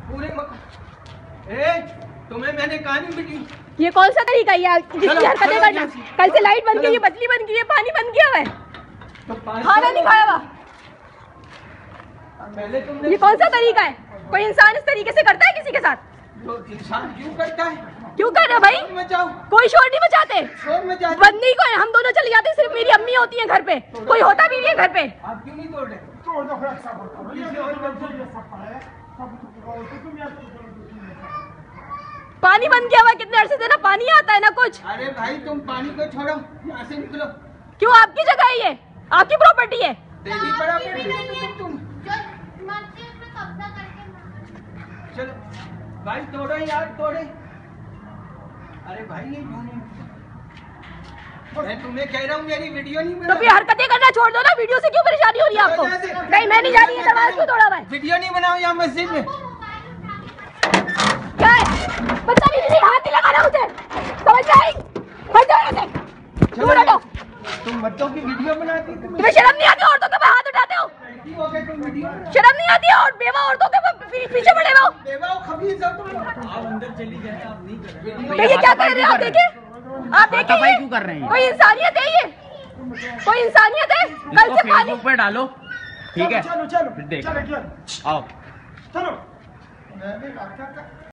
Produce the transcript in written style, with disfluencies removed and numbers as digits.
पूरे तुम्हें मैंने कहा नहीं बेटी। ये कौन सा तरीका है जिसकी हरकतें करना? कल से लाइट बंद की है, बिजली बंद की है, पानी बंद किया हुआ है, खाना नहीं खाया हुआ। ये कौन सा तरीका है? कोई इंसान इस तरीके से करता है किसी के साथ? इंसान क्यों करता है? क्यों कर रहे भाई? कोई शोर नहीं मचाते। बंदी को हम दोनों चले जाते, सिर्फ मेरी अम्मी होती है घर पे, कोई होता भी नहीं है घर पे। आप क्यों नहीं तोड़ रहे? पानी बंद किया हुआ, कितने अरसे से ना पानी आता है ना कुछ। अरे भाई तुम पानी को छोड़ो, यहाँ से निकलो। क्यों? आपकी जगह है ये, आपकी प्रॉपर्टी है। देवी पड़ा तुम चलो भाई तोड़ो यार, तोड़े। अरे भाई ये क्यों नहीं? मैं तुम्हें कह रहा हूँ मेरी वीडियो नहीं बना। तो फिर हरकतें करना छोड़ दो ना, वीडियो से क्यों परेशानी हो रही है आपको? नहीं मैं नहीं जा रही है, दरवाजा क्यों तोड़ा भाई? वीडियो नहीं बनाओ यहाँ मस्जिद में। क्या है? बदतमीजी, हाथ नहीं लगाना मुझे, समझ में आई? हट जाओ यहाँ से, दूर हटो। तुम बच्चों की वीडियो बनाती, तुम्हें शर्म नहीं आती औरतों के पे हाथ उठाते हो? शर्म नहीं आती और बेवा औरतों के पीछे पड़े हो? आप अंदर चली जाए, आप नहीं कर रहे। ये क्या कर रहे हो? आप देखिए, आप देखिए, क्यों कर रहे हैं? कोई इंसानियत है ये? कोई इंसानियत है? कल से पानी पर डालो, ठीक है? चलो चलो देख आओ। चलो।